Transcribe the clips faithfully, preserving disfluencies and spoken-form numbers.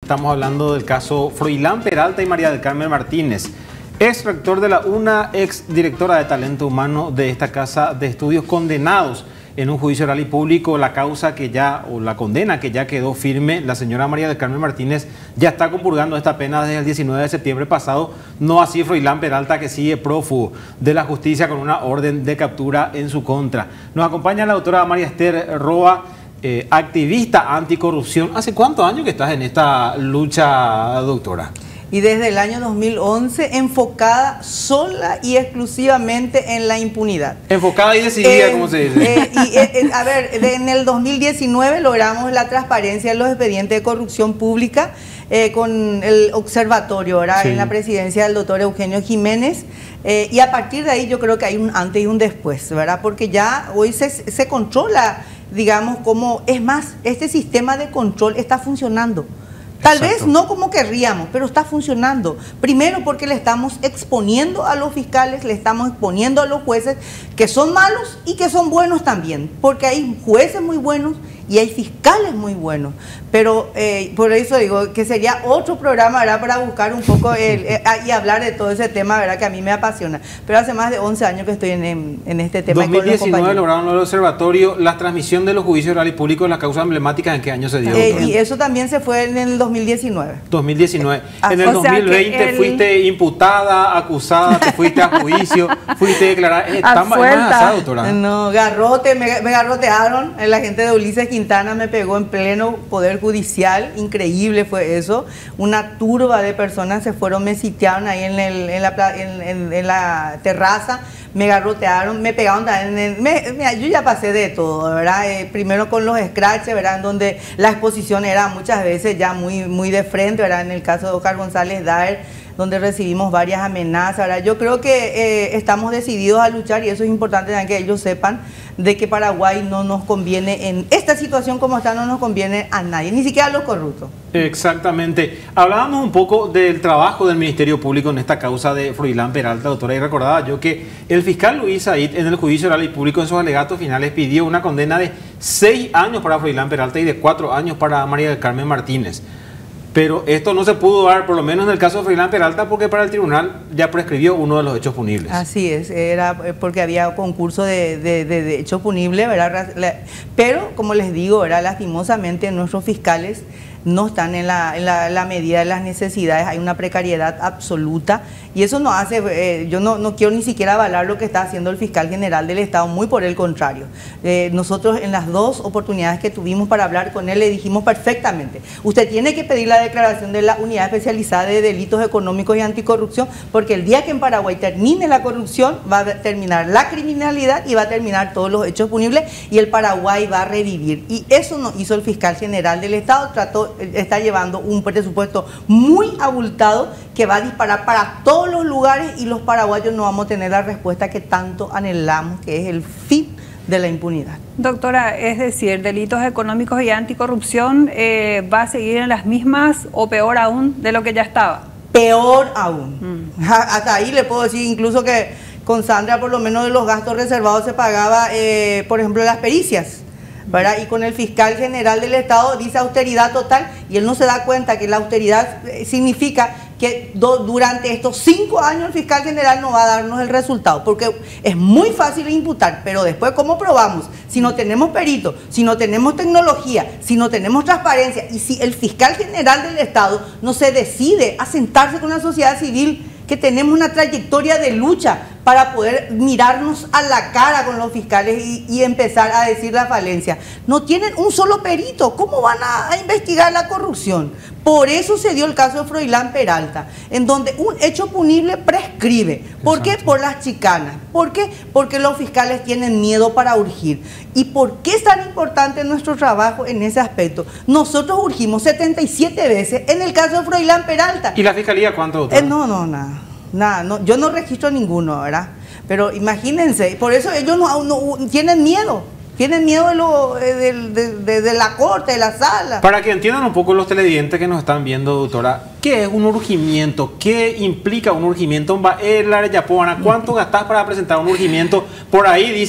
Estamos hablando del caso Froilán Peralta y María del Carmen Martínez, ex rector de la UNA, ex directora de talento humano de esta casa de estudios, condenados en un juicio oral y público. La causa que ya, o la condena que ya quedó firme, la señora María del Carmen Martínez ya está compurgando esta pena desde el diecinueve de septiembre pasado, no así Froilán Peralta, que sigue prófugo de la justicia con una orden de captura en su contra. Nos acompaña la doctora María Esther Roa, eh, activista anticorrupción. ¿Hace cuántos años que estás en esta lucha, doctora? Y desde el año dos mil once, enfocada sola y exclusivamente en la impunidad. Enfocada y decidida, eh, como se dice. Eh, y, eh, a ver, de, en el dos mil diecinueve logramos la transparencia en los expedientes de corrupción pública eh, con el observatorio, ¿verdad? Sí. En la presidencia del doctor Eugenio Jiménez. Eh, y a partir de ahí yo creo que hay un antes y un después, ¿verdad? Porque ya hoy se, se controla, digamos, como, es más, este sistema de control está funcionando. Tal Exacto. vez no como querríamos, pero está funcionando. Primero porque le estamos exponiendo a los fiscales, le estamos exponiendo a los jueces que son malos y que son buenos también. Porque hay jueces muy buenos y hay fiscales muy buenos. Pero eh, por eso digo que sería otro programa, ¿verdad? Para buscar un poco el, eh, y hablar de todo ese tema, ¿verdad? Que a mí me apasiona. Pero hace más de once años que estoy en, en, en este tema. dos mil diecinueve lograron el observatorio la transmisión de los juicios orales y públicos de las causas emblemáticas. ¿En qué año se dio? Eh, y eso también se fue en el dos mil diecinueve. dos mil diecinueve. En el dos mil veinte el... fuiste imputada, acusada, te fuiste a juicio, fuiste declarada. ¿Está amenazada, doctora? No, garrote, me, me garrotearon. La gente de Ulises Quintana me pegó en pleno poder judicial. Increíble fue eso. Una turba de personas se fueron, me sitiaron ahí en, el, en, la, en, en, en la terraza. Me garrotearon, me pegaron también. Me, mira, yo ya pasé de todo, ¿verdad? Eh, primero con los scratches, ¿verdad? En donde la exposición era muchas veces ya muy, muy de frente, ¿verdad? En el caso de Oscar González Daer, donde recibimos varias amenazas, ¿verdad? Yo creo que eh, estamos decididos a luchar y eso es importante también que ellos sepan de que Paraguay no nos conviene, en esta situación como está, no nos conviene a nadie, ni siquiera a los corruptos. Exactamente. Hablábamos un poco del trabajo del Ministerio Público en esta causa de Froilán Peralta, doctora, y recordaba yo que el fiscal Luis Said en el juicio oral y público en sus alegatos finales pidió una condena de seis años para Froilán Peralta y de cuatro años para María del Carmen Martínez. Pero esto no se pudo dar, por lo menos en el caso de Froilán Peralta, porque para el tribunal ya prescribió uno de los hechos punibles. Así es, era porque había concurso de, de, de, de hechos punibles, ¿verdad? Pero, como les digo, ¿verdad? Lastimosamente nuestros fiscales no están en la, en la, la medida de las necesidades, hay una precariedad absoluta y eso no hace, eh, yo no, no quiero ni siquiera avalar lo que está haciendo el fiscal general del Estado, muy por el contrario. Eh, nosotros en las dos oportunidades que tuvimos para hablar con él le dijimos perfectamente, usted tiene que pedir la declaración de la Unidad Especializada de Delitos Económicos y Anticorrupción, porque el día que en Paraguay termine la corrupción va a terminar la criminalidad y va a terminar todos los hechos punibles y el Paraguay va a revivir. Y eso no hizo el fiscal general del Estado, trató está llevando un presupuesto muy abultado que va a disparar para todos los lugares y los paraguayos no vamos a tener la respuesta que tanto anhelamos, que es el fin de la impunidad. Doctora, es decir, delitos económicos y anticorrupción eh, va a seguir en las mismas o peor aún de lo que ya estaba. Peor aún. Mm. Hasta ahí le puedo decir incluso que con Sandra por lo menos de los gastos reservados se pagaba, eh, por ejemplo, las pericias, ¿verdad? Y con el fiscal general del Estado dice austeridad total y él no se da cuenta que la austeridad significa que do, durante estos cinco años el fiscal general no va a darnos el resultado, porque es muy fácil imputar, pero después ¿cómo probamos? Si no tenemos peritos, si no tenemos tecnología, si no tenemos transparencia y si el fiscal general del Estado no se decide a sentarse con la sociedad civil, que tenemos una trayectoria de lucha para poder mirarnos a la cara con los fiscales y, y empezar a decir la falencia. No tienen un solo perito, ¿cómo van a, a investigar la corrupción? Por eso se dio el caso de Froilán Peralta, en donde un hecho punible prescribe. ¿Por Exacto. qué? Por las chicanas. ¿Por qué? Porque los fiscales tienen miedo para urgir. ¿Y por qué es tan importante nuestro trabajo en ese aspecto? Nosotros urgimos setenta y siete veces en el caso de Froilán Peralta. ¿Y la fiscalía cuánto, doctor? Eh, no, no, nada. Nada, no, yo no registro ninguno, ¿verdad? Pero imagínense, por eso ellos no, no tienen miedo. Tienen miedo de, lo, de, de, de, de la corte, de la sala. Para que entiendan un poco los televidentes que nos están viendo, doctora, ¿qué es un urgimiento? ¿Qué implica un urgimiento? ¿Cuánto gastás para presentar un urgimiento? Por ahí dicen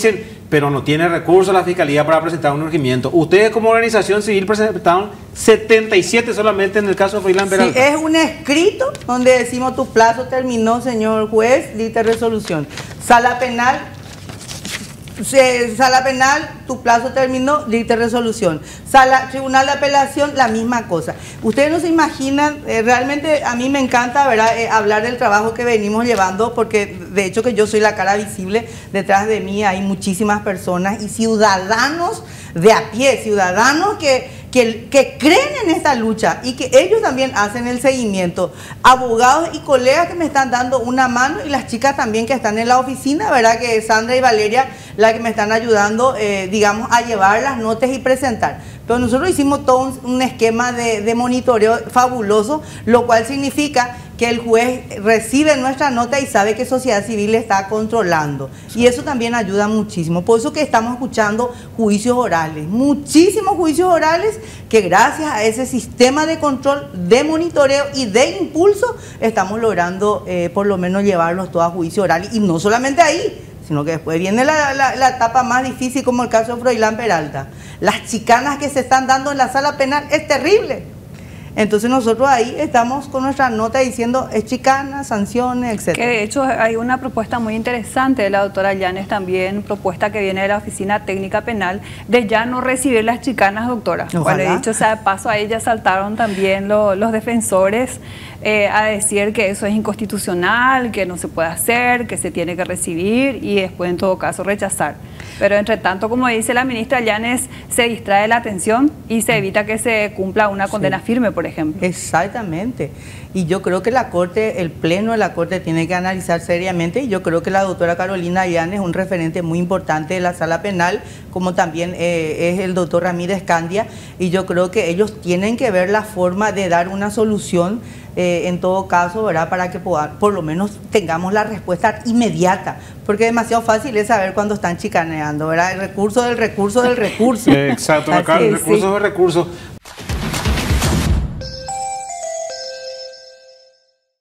pero no tiene recursos la Fiscalía para presentar un urgimiento. Ustedes como organización civil presentaron setenta y siete solamente en el caso de Froilán Peralta. Sí, es un escrito donde decimos tu plazo terminó, señor juez, diste resolución. Sala penal, se, sala penal, tu plazo terminó, diste resolución. Sala, tribunal de apelación, la misma cosa. Ustedes no se imaginan, eh, realmente a mí me encanta, ¿verdad? Eh, hablar del trabajo que venimos llevando, porque de hecho que yo soy la cara visible, detrás de mí hay muchísimas personas y ciudadanos de a pie, ciudadanos que, que, que creen en esta lucha y que ellos también hacen el seguimiento. Abogados y colegas que me están dando una mano y las chicas también que están en la oficina, ¿verdad? Que Sandra y Valeria, la que me están ayudando, eh, digamos, a llevar las notas y presentar. Pero nosotros hicimos todo un, un esquema de, de monitoreo fabuloso, lo cual significa que el juez recibe nuestra nota y sabe que sociedad civil está controlando. Y eso también ayuda muchísimo. Por eso que estamos escuchando juicios orales, muchísimos juicios orales que gracias a ese sistema de control, de monitoreo y de impulso, estamos logrando eh, por lo menos llevarlos todos a juicio oral. Y no solamente ahí, sino que después viene la, la, la etapa más difícil, como el caso de Froilán Peralta. Las chicanas que se están dando en la sala penal es terrible. Entonces nosotros ahí estamos con nuestra nota diciendo es chicana, sanciones, etcétera. Que de hecho hay una propuesta muy interesante de la doctora Llanes también, propuesta que viene de la Oficina Técnica Penal, de ya no recibir las chicanas, doctora. Cual he dicho, o sea, de paso a ella saltaron también lo, los defensores eh, a decir que eso es inconstitucional, que no se puede hacer, que se tiene que recibir y después en todo caso rechazar. Pero entre tanto, como dice la ministra Llanes, se distrae la atención y se evita que se cumpla una condena sí. firme, por ejemplo. Exactamente. Y yo creo que la Corte, el Pleno de la Corte tiene que analizar seriamente, y yo creo que la doctora Carolina Llanes es un referente muy importante de la sala penal, como también eh, es el doctor Ramírez Candia, y yo creo que ellos tienen que ver la forma de dar una solución eh, en todo caso, ¿verdad? Para que poda, por lo menos tengamos la respuesta inmediata, porque es demasiado fácil es saber cuando están chicaneando, ¿verdad? El recurso del recurso del recurso. Exacto, acá el recurso del recurso.